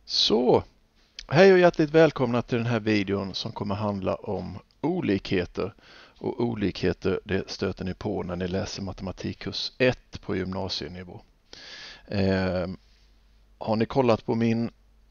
Så, hej och hjärtligt välkomna till den här videon som kommer handla om olikheter. Och olikheter, det stöter ni på när ni läser matematikkurs 1 på gymnasienivå. Har ni kollat på min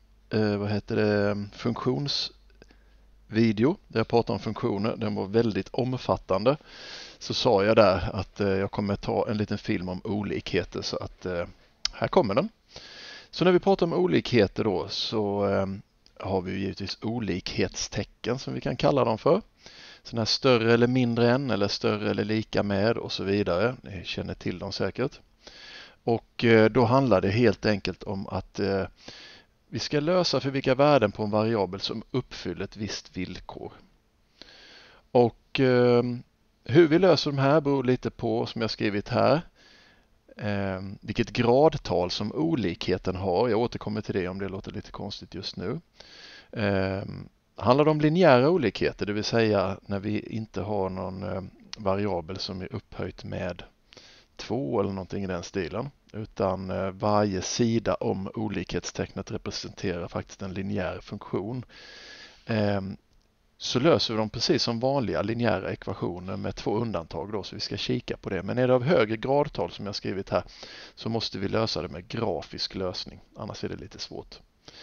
funktionsvideo där jag pratar om funktioner? Den var väldigt omfattande. Så sa jag där att jag kommer ta en liten film om olikheter, så att här kommer den. Så när vi pratar om olikheter då så har vi givetvis olikhetstecken som vi kan kalla dem för. Sådana här större eller mindre än eller större eller lika med och så vidare. Ni känner till dem säkert. Och då handlar det helt enkelt om att vi ska lösa för vilka värden på en variabel som uppfyller ett visst villkor. Och hur vi löser de här beror lite på, som jag skrivit här, vilket gradtal som olikheten har. Jag återkommer till det om det låter lite konstigt just nu. Handlar det om linjära olikheter, det vill säga när vi inte har någon variabel som är upphöjt med 2 eller någonting i den stilen, utan varje sida om olikhetstecknet representerar faktiskt en linjär funktion, så löser vi dem precis som vanliga linjära ekvationer med 2 undantag då, så vi ska kika på det. Men är det av högre gradtal som jag skrivit här så måste vi lösa det med grafisk lösning, annars är det lite svårt.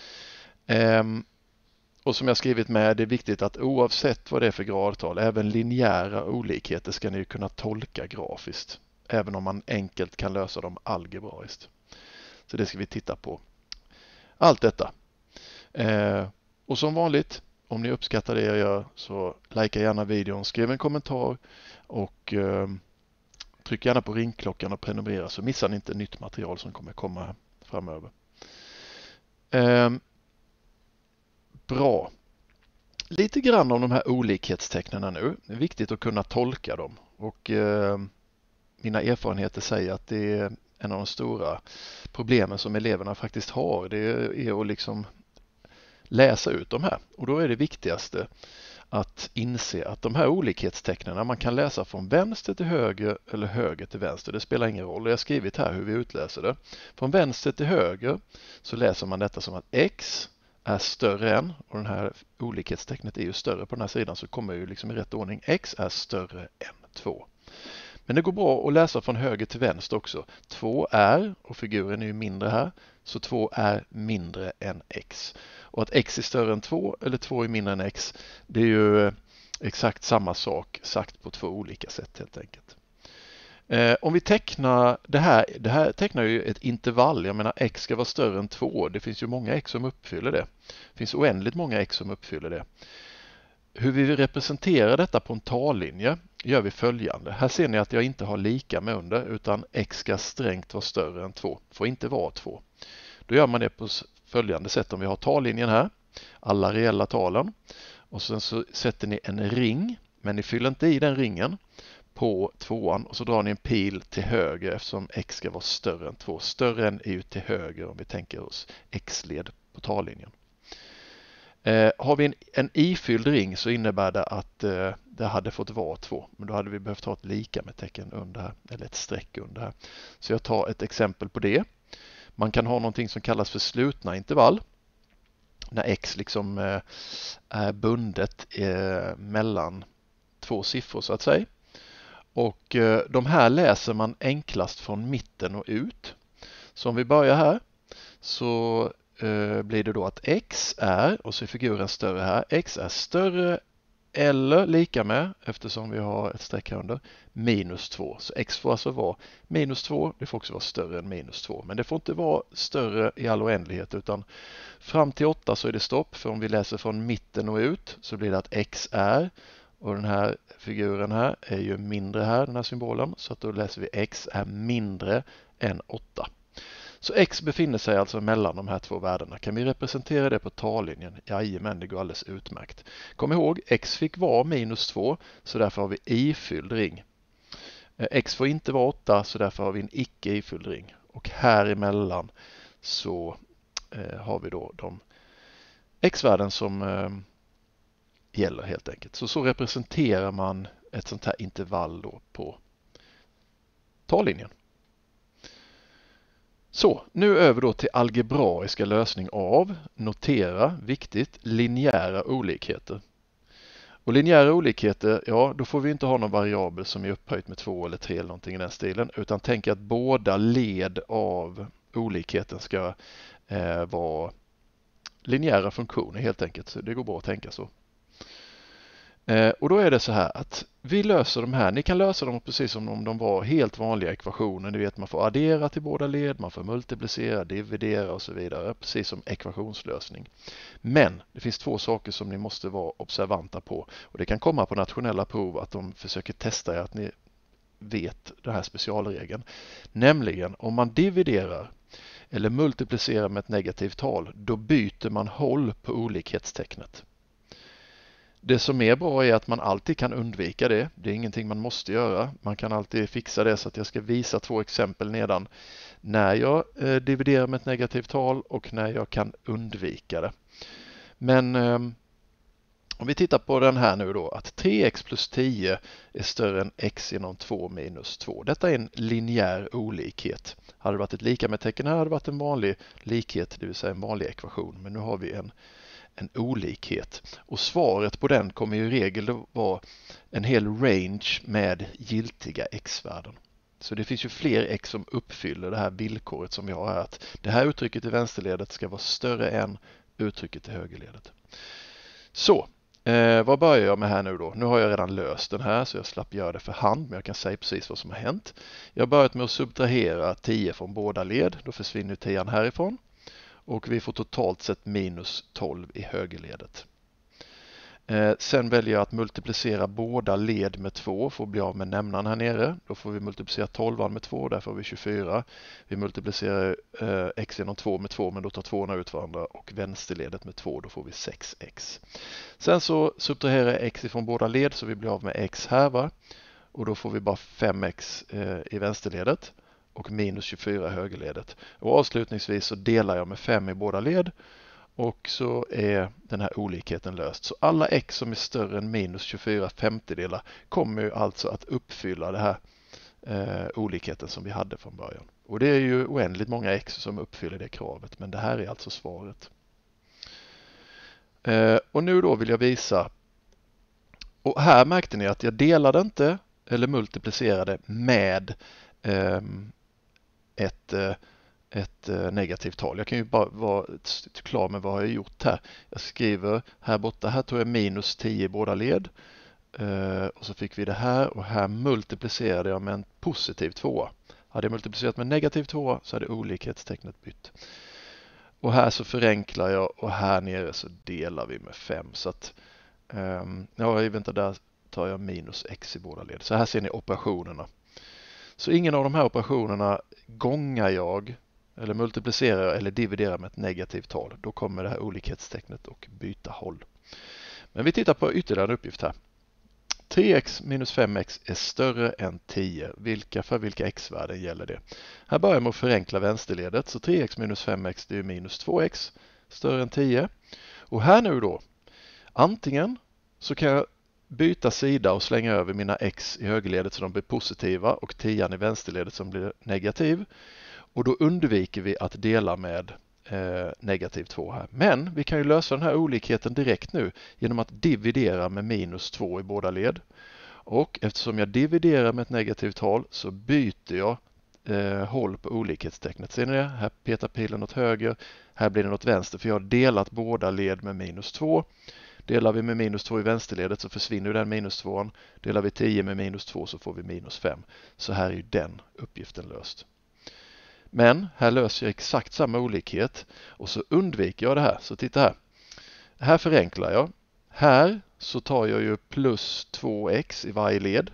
Och som jag skrivit med, det är viktigt att oavsett vad det är för gradtal, även linjära olikheter ska ni kunna tolka grafiskt, även om man enkelt kan lösa dem algebraiskt. Så det ska vi titta på. Allt detta. Och som vanligt, om ni uppskattar det jag gör så likea gärna videon, skriv en kommentar och tryck gärna på ringklockan och prenumerera så missar ni inte nytt material som kommer komma framöver. Bra. Lite grann om de här olikhetstecknen nu. Det är viktigt att kunna tolka dem och mina erfarenheter säger att det är en av de stora problemen som eleverna faktiskt har. Det är att liksom läsa ut de här, och då är det viktigaste att inse att de här olikhetstecknen man kan läsa från vänster till höger eller höger till vänster. Det spelar ingen roll. Jag har skrivit här hur vi utläser det. Från vänster till höger så läser man detta som att x är större än, och den här olikhetstecknet är ju större på den här sidan, så kommer ju liksom i rätt ordning, x är större än 2. Men det går bra att läsa från höger till vänster också. 2 är, och figuren är ju mindre här, så 2 är mindre än x. Och att x är större än 2 eller 2 är mindre än x, det är ju exakt samma sak sagt på 2 olika sätt helt enkelt. Om vi tecknar det här tecknar ju ett intervall. Jag menar, x ska vara större än 2. Det finns ju många x som uppfyller det. Det finns oändligt många x som uppfyller det. Hur vi representerar detta på en tallinje gör vi följande. Här ser ni att jag inte har lika med under, utan x ska strängt vara större än 2. Får inte vara 2. Då gör man det på följande sätt. Om vi har tallinjen här, alla reella talen, och sen så sätter ni en ring, men ni fyller inte i den ringen på 2:an, och så drar ni en pil till höger eftersom x ska vara större än 2. Större än är ju till höger om vi tänker oss x-led på tallinjen. Har vi en ifylld ring så innebär det att det hade fått vara 2, men då hade vi behövt ha ett lika med tecken under här, eller ett streck under här. Så jag tar ett exempel på det. Man kan ha någonting som kallas för slutna intervall, när x liksom är bundet mellan 2 siffror så att säga. Och de här läser man enklast från mitten och ut. Så om vi börjar här så blir det då att x är, och så är figuren större här, x är större eller lika med, eftersom vi har ett streck här under, minus 2. Så x får alltså vara minus 2, det får också vara större än minus 2. Men det får inte vara större i all oändlighet, utan fram till 8 så är det stopp. För om vi läser från mitten och ut så blir det att x är, och den här figuren här är ju mindre här, den här symbolen, så att då läser vi x är mindre än 8. Så x befinner sig alltså mellan de här 2 värdena. Kan vi representera det på tallinjen? Jajamän, det går alldeles utmärkt. Kom ihåg, x fick vara minus 2, så därför har vi ifylld ring. X får inte vara 8, så därför har vi en icke ifylld ring. Och här emellan så har vi då de x-värden som gäller helt enkelt. Så representerar man ett sånt här intervall då på tallinjen. Så, nu över då till algebraiska lösning av, notera, viktigt, linjära olikheter. Och linjära olikheter, ja då får vi inte ha någon variabel som är upphöjt med 2 eller 3 eller någonting i den stilen, utan tänk att båda led av olikheten ska vara linjära funktioner helt enkelt. Så det går bra att tänka så. Och då är det så här att vi löser de här, ni kan lösa dem precis som om de var helt vanliga ekvationer. Ni vet man får addera till båda led, man får multiplicera, dividera och så vidare. Precis som ekvationslösning. Men det finns två saker som ni måste vara observanta på. Och det kan komma på nationella prov att de försöker testa er att ni vet den här specialregeln. Nämligen om man dividerar eller multiplicerar med ett negativt tal, då byter man håll på olikhetstecknet. Det som är bra är att man alltid kan undvika det. Det är ingenting man måste göra. Man kan alltid fixa det så att jag ska visa 2 exempel nedan. När jag dividerar med ett negativt tal och när jag kan undvika det. Men om vi tittar på den här nu då. Att 3x plus 10 är större än x genom 2 minus 2. Detta är en linjär olikhet. Hade det varit ett lika med tecken här hade det varit en vanlig likhet, det vill säga en vanlig ekvation. Men nu har vi en olikhet. Och svaret på den kommer ju i regel vara en hel range med giltiga x-värden. Så det finns ju fler x som uppfyller det här villkoret som vi har här. Att det här uttrycket i vänsterledet ska vara större än uttrycket i högerledet. Så, vad börjar jag med här nu då? Nu har jag redan löst den här så jag slapp göra det för hand, men jag kan säga precis vad som har hänt. Jag har börjat med att subtrahera 10 från båda led. Då försvinner 10 härifrån. Och vi får totalt sett minus 12 i högerledet. Sen väljer jag att multiplicera båda led med 2 för att bli av med nämnaren här nere. Då får vi multiplicera 12 med 2, därför har vi 24. Vi multiplicerar x genom 2 med 2, men då tar 2 ut varandra och vänsterledet med 2, då får vi 6x. Sen så subtraherar jag x ifrån båda led så vi blir av med x här va. Och då får vi bara 5x i vänsterledet. Och minus 24 i högerledet. Och avslutningsvis så delar jag med 5 i båda led. Och så är den här olikheten löst. Så alla x som är större än minus 24 femtedelar kommer ju alltså att uppfylla det här olikheten som vi hade från början. Och det är ju oändligt många x som uppfyller det kravet. Men det här är alltså svaret. Och nu då vill jag visa. Och här märkte ni att jag delade inte eller multiplicerade med ett negativt tal. Jag kan ju bara vara klar med vad jag har gjort här. Jag skriver här borta, här tog jag minus 10 i båda led. Och så fick vi det här och här multiplicerade jag med en positiv 2. Hade jag multiplicerat med en negativ 2 så hade olikhetstecknet bytt. Och här så förenklar jag och här nere så delar vi med 5. Så att, vänta, där tar jag minus x i båda led. Så här ser ni operationerna. Så ingen av de här operationerna gångar jag eller multiplicerar eller dividerar med ett negativt tal. Då kommer det här olikhetstecknet och byta håll. Men vi tittar på ytterligare en uppgift här. 3x minus 5x är större än 10. För vilka x-värden gäller det? Här börjar jag med att förenkla vänsterledet. Så 3x minus 5x det är minus 2x större än 10. Och här nu då. Antingen så kan jag byta sida och slänga över mina x i högerledet så de blir positiva och 10 i vänsterledet som blir negativ. Och då undviker vi att dela med negativ 2 här. Men vi kan ju lösa den här olikheten direkt nu genom att dividera med minus 2 i båda led. Och eftersom jag dividerar med ett negativt tal så byter jag håll på olikhetstecknet. Ser ni det? Här petar pilen åt höger, här blir den åt vänster för jag har delat båda led med minus 2. Delar vi med minus 2 i vänsterledet så försvinner den minus 2. Delar vi 10 med minus 2 så får vi minus 5. Så här är ju den uppgiften löst. Men här löser jag exakt samma olikhet och så undviker jag det här. Så titta här. Här förenklar jag. Här så tar jag ju plus 2x i varje led.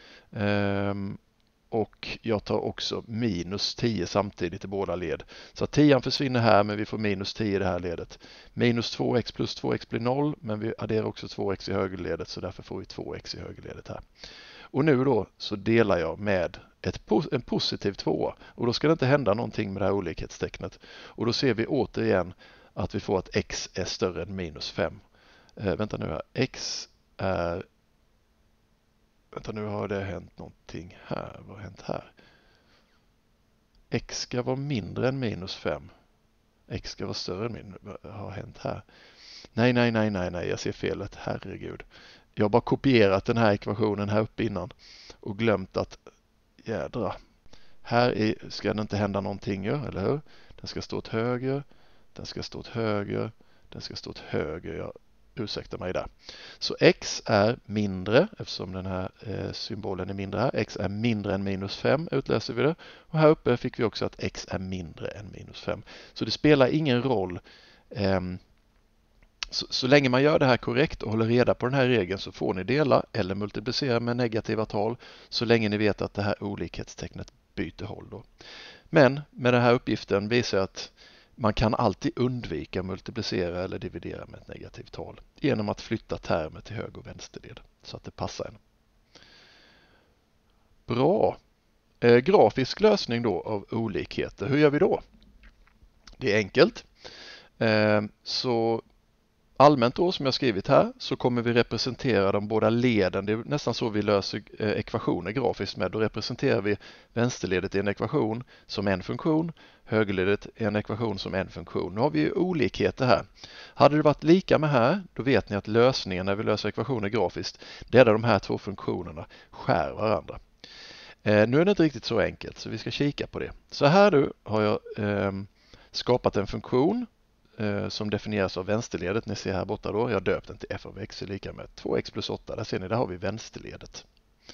Och jag tar också minus 10 samtidigt i båda led. Så 10 försvinner här men vi får minus 10 i det här ledet. Minus 2x plus 2x blir 0 men vi adderar också 2x i högerledet så därför får vi 2x i högerledet här. Och nu då så delar jag med en positiv 2 och då ska det inte hända någonting med det här olikhetstecknet. Och då ser vi återigen att vi får att x är större än minus 5. Vänta nu här, x är... Vänta nu har det hänt någonting här. Vad har hänt här? x ska vara mindre än minus 5. X ska vara större än min. Vad har hänt här? Nej, jag ser felet. Herregud. Jag har bara kopierat den här ekvationen här uppe innan och glömt att jädra. Här ska det inte hända någonting, eller hur? Den ska stå åt höger, den ska stå åt höger, den ska stå åt höger. Jag ursäktar mig där. Så x är mindre, eftersom den här symbolen är mindre här. X är mindre än minus 5 utläser vi det. Och här uppe fick vi också att x är mindre än minus 5. Så det spelar ingen roll. Så länge man gör det här korrekt och håller reda på den här regeln så får ni dela eller multiplicera med negativa tal så länge ni vet att det här olikhetstecknet byter håll då. Men med den här uppgiften visar jag att man kan alltid undvika att multiplicera eller dividera med ett negativt tal genom att flytta termer till höger- och vänsterled så att det passar en. Bra! Grafisk lösning då av olikheter. Hur gör vi då? Det är enkelt. Så allmänt då som jag skrivit här så kommer vi representera de båda leden. Det är nästan så vi löser ekvationer grafiskt med. Då representerar vi vänsterledet i en ekvation som en funktion, högerledet i en ekvation som en funktion. Nu har vi ju olikheter här. Hade det varit lika med här, då vet ni att lösningen när vi löser ekvationer grafiskt, det är där de här två funktionerna skär varandra. Nu är det inte riktigt så enkelt så vi ska kika på det. Så här nu har jag skapat en funktion som definieras av vänsterledet. Ni ser här borta då. Jag har döpt den till f av x är lika med 2x plus 8. Där ser ni, där har vi vänsterledet.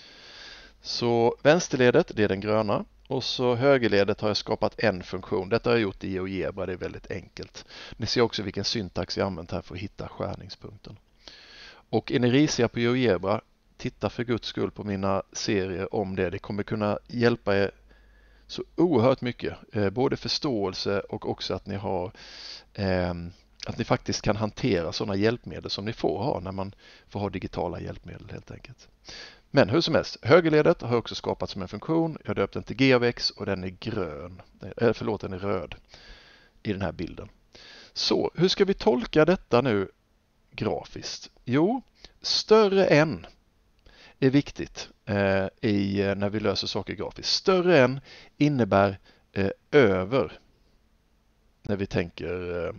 Så vänsterledet, det är den gröna. Och så högerledet har jag skapat en funktion. Detta har jag gjort i GeoGebra, det är väldigt enkelt. Ni ser också vilken syntax jag använt här för att hitta skärningspunkten. Och är ni risiga på GeoGebra, titta för Guds skull på mina serier om det. Det kommer kunna hjälpa er så oerhört mycket. Både förståelse och också att ni har att ni faktiskt kan hantera sådana hjälpmedel som ni får ha när man får ha digitala hjälpmedel helt enkelt. Men hur som helst, högerledet har jag också skapat som en funktion. Jag har döpt den till g av x och den är grön. Den är röd i den här bilden. Så, hur ska vi tolka detta nu grafiskt? Jo, större än är viktigt när vi löser saker grafiskt. Större än innebär över när vi tänker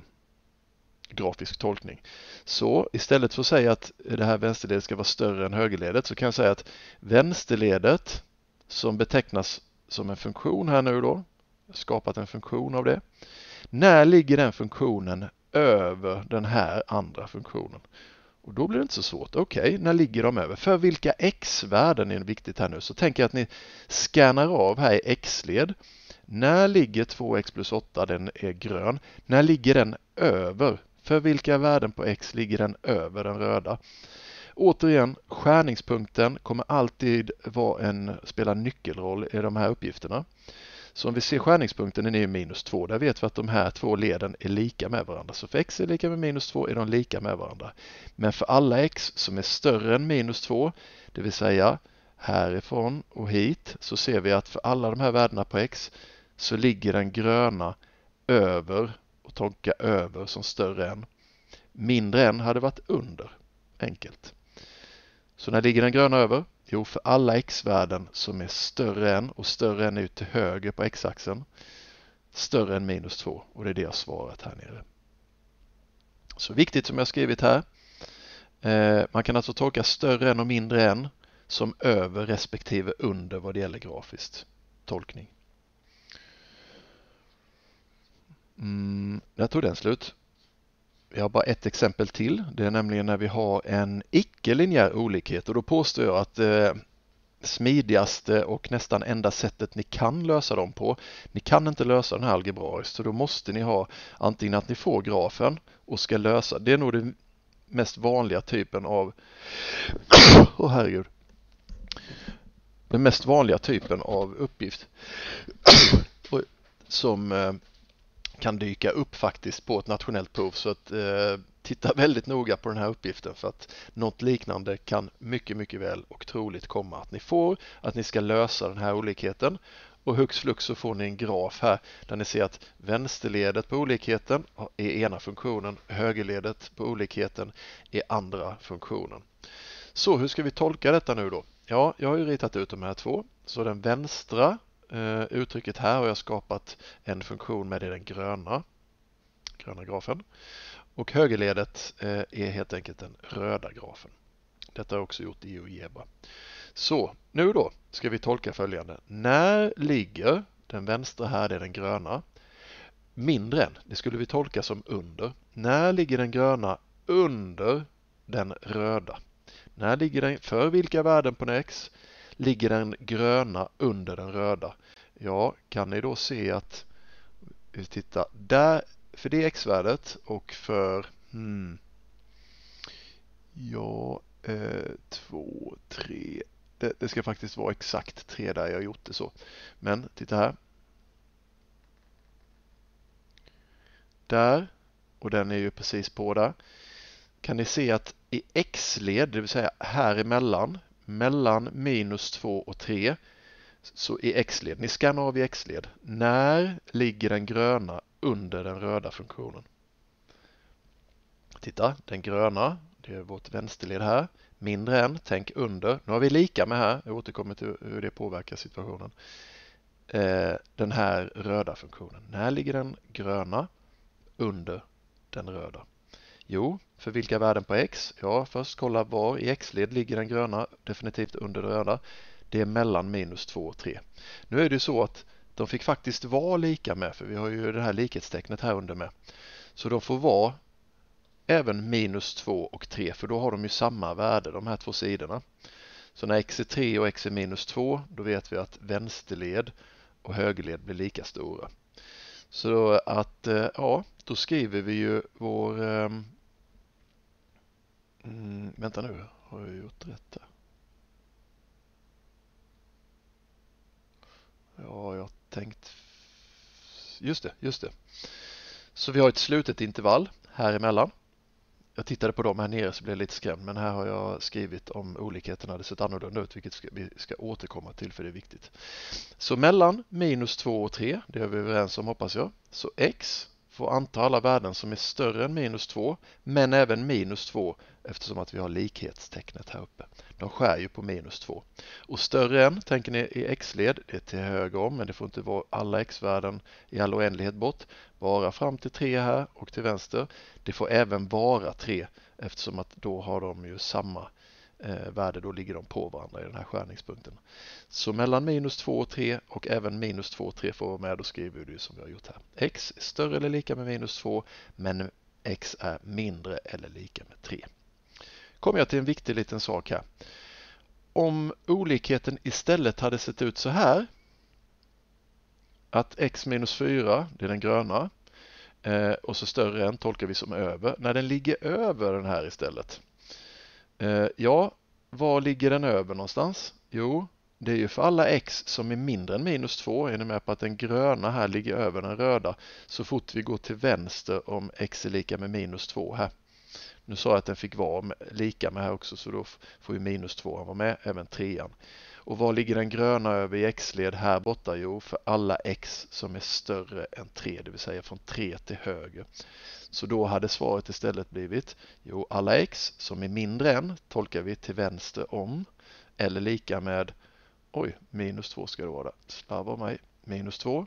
grafisk tolkning. Så istället för att säga att det här vänsterledet ska vara större än högerledet så kan jag säga att vänsterledet som betecknas som en funktion här nu då, jag har skapat en funktion av det. När ligger den funktionen över den här andra funktionen? Och då blir det inte så svårt. Okej, när ligger de över? För vilka x-värden är viktigt här nu? Så tänker jag att ni scannar av här i x-led. När ligger 2x plus 8, den är grön. När ligger den över? För vilka värden på x ligger den över den röda? Återigen, skärningspunkten kommer alltid spela en nyckelroll i de här uppgifterna. Så om vi ser skärningspunkten, den är minus 2. Där vet vi att de här två leden är lika med varandra. Så för x är lika med minus 2 är de lika med varandra. Men för alla x som är större än minus 2, det vill säga härifrån och hit, så ser vi att för alla de här värdena på x så ligger den gröna över och tolka över som större än. Mindre än hade varit under. Enkelt. Så när ligger den gröna över? Jo, för alla x-värden som är större än, och större än är till höger på x-axeln, större än minus 2. Och det är det jag svarat här nere. Så viktigt som jag skrivit här. Man kan alltså tolka större än och mindre än som över respektive under vad det gäller grafiskt tolkning. Där tog den slut. Jag har bara ett exempel till. Det är nämligen när vi har en icke-linjär olikhet. Och då påstår jag att smidigaste och nästan enda sättet ni kan lösa dem på. Ni kan inte lösa den här algebraiskt. Så då måste ni ha antingen att ni får grafen och ska lösa. Det är nog den mest vanliga typen av herregud. Den mest vanliga typen av uppgift som kan dyka upp faktiskt på ett nationellt prov, så att titta väldigt noga på den här uppgiften, för att något liknande kan mycket väl och troligt komma att ni får, att ni ska lösa den här olikheten, och hux flux så får ni en graf här där ni ser att vänsterledet på olikheten är ena funktionen, högerledet på olikheten är andra funktionen. Så hur ska vi tolka detta nu då? Ja, jag har ju ritat ut de här två, så den vänstra uttrycket här har jag skapat en funktion med i den gröna grafen. Och högerledet är helt enkelt den röda grafen. Detta har jag också gjort i GeoGebra. Så, nu då ska vi tolka följande. När ligger den vänstra här, det är den gröna, mindre än? Det skulle vi tolka som under. När ligger den gröna under den röda? När ligger den, för vilka värden på en x ligger den gröna under den röda? Ja, kan ni då se att, vi tittar där, för det x-värdet och för 2, 3. Det ska faktiskt vara exakt 3 där jag har gjort det så. Men titta här. Där, och den är ju precis på där. Kan ni se att i x-led, det vill säga här emellan, mellan minus 2 och 3, så i x-led, ni skannar av i x-led, när ligger den gröna under den röda funktionen? Titta, den gröna, det är vårt vänsterled här, mindre än, tänk under. Nu har vi lika med här, jag återkommer till hur det påverkar situationen. Den här röda funktionen, när ligger den gröna under den röda? Jo, för vilka värden på x? Ja, först kolla var i x-led ligger den gröna definitivt under den röda. Det är mellan minus 2 och 3. Nu är det så att de fick faktiskt vara lika med, för vi har ju det här likhetstecknet här under med. Så de får vara även minus 2 och 3, för då har de ju samma värde, de här två sidorna. Så när x är 3 och x är minus 2, då vet vi att vänsterled och högerled blir lika stora. Så att, ja, då skriver vi ju vår... vänta nu, har jag gjort rätt där? Ja, jag har tänkt... Just det. Så vi har ett slutet intervall här emellan. Jag tittade på dem här nere så blev jag lite skrämd, men här har jag skrivit om olikheterna hade sett annorlunda ut, vilket vi ska återkomma till för det är viktigt. Så mellan minus 2 och 3, det är vi överens om hoppas jag, så x får anta alla värden som är större än minus 2, men även minus 2 eftersom att vi har likhetstecknet här uppe. De skär ju på minus 2. Och större än, tänker ni i x-led, det är till höger om, men det får inte vara alla x-värden i all oändlighet bort. Bara fram till 3 här och till vänster. Det får även vara 3 eftersom att då har de ju samma värde, då ligger de på varandra i den här skärningspunkten. Så mellan minus 2 och 3 och även minus 2 och 3 får vara med, då skriver vi det som vi har gjort här. X är större eller lika med minus 2, men x är mindre eller lika med 3. Kommer jag till en viktig liten sak här. Om olikheten istället hade sett ut så här, att x minus 4, det är den gröna, och så större än tolkar vi som över. När den ligger över den här istället, ja, var ligger den över någonstans? Jo, det är ju för alla x som är mindre än minus 2. Är ni med på att den gröna här ligger över den röda så fort vi går till vänster om x är lika med minus 2 här. Nu sa jag att den fick vara lika med här också, så då får ju minus 2 vara med, även 3an. Och var ligger den gröna över i x-led här borta? Jo, för alla x som är större än 3, det vill säga från 3 till höger. Så då hade svaret istället blivit, jo, alla x som är mindre än tolkar vi till vänster om, eller lika med, minus 2 ska det vara, slarva mig, minus 2.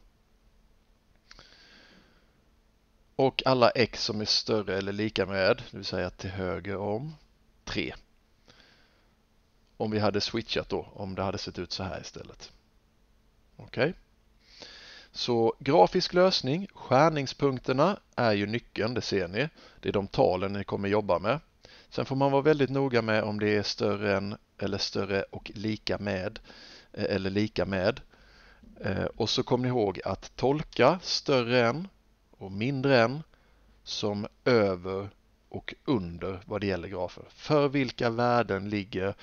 Och alla x som är större eller lika med, det vill säga till höger om, 3. Om vi hade switchat då, om det hade sett ut så här istället. Okej. Så grafisk lösning, skärningspunkterna är ju nyckeln, det ser ni. Det är de talen ni kommer jobba med. Sen får man vara väldigt noga med om det är större än eller större och lika med eller lika med. Och så kommer ni ihåg att tolka större än och mindre än som över och under vad det gäller grafer. För vilka värden ligger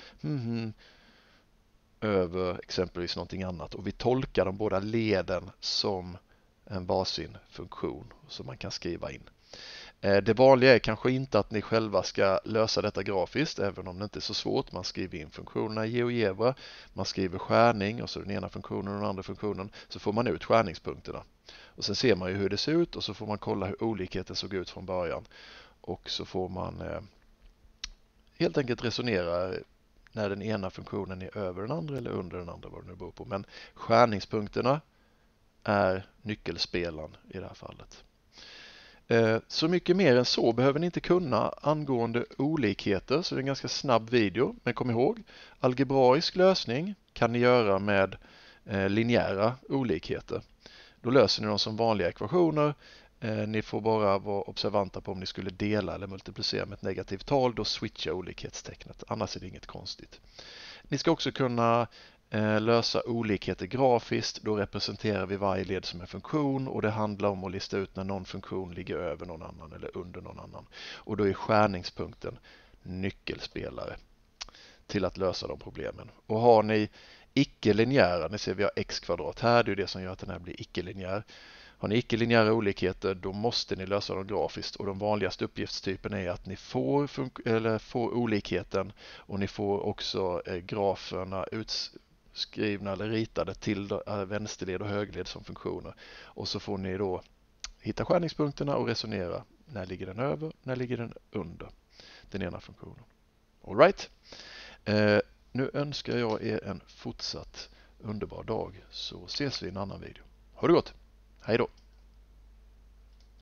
över exempelvis någonting annat, och vi tolkar de båda leden som en varsin funktion som man kan skriva in. Det vanliga är kanske inte att ni själva ska lösa detta grafiskt, även om det inte är så svårt. Man skriver in funktionerna i GeoGebra, man skriver skärning och så den ena funktionen och den andra funktionen, så får man ut skärningspunkterna. Och sen ser man ju hur det ser ut och så får man kolla hur olikheten såg ut från början. Och så får man helt enkelt resonera när den ena funktionen är över den andra eller under den andra, vad det nu beror på. Men skärningspunkterna är nyckelspelaren i det här fallet. Så mycket mer än så behöver ni inte kunna angående olikheter, så det är en ganska snabb video. Men kom ihåg, algebraisk lösning kan ni göra med linjära olikheter. Då löser ni dem som vanliga ekvationer. Ni får bara vara observanta på om ni skulle dela eller multiplicera med ett negativt tal, då switchar olikhetstecknet. Annars är det inget konstigt. Ni ska också kunna lösa olikheter grafiskt. Då representerar vi varje led som en funktion och det handlar om att lista ut när någon funktion ligger över någon annan eller under någon annan. Och då är skärningspunkten nyckelspelare till att lösa de problemen. Och har ni icke-linjära, ni ser vi har x² här, det är det som gör att den här blir icke-linjär. Har ni icke-linjära olikheter, då måste ni lösa dem grafiskt, och de vanligaste uppgiftstypen är att ni får olikheten och ni får också graferna utskrivna eller ritade till vänsterled och högerled som funktioner. Och så får ni då hitta skärningspunkterna och resonera. När ligger den över? När ligger den under den ena funktionen? All right. Nu önskar jag er en fortsatt underbar dag, så ses vi i en annan video. Ha det gott! Hej då!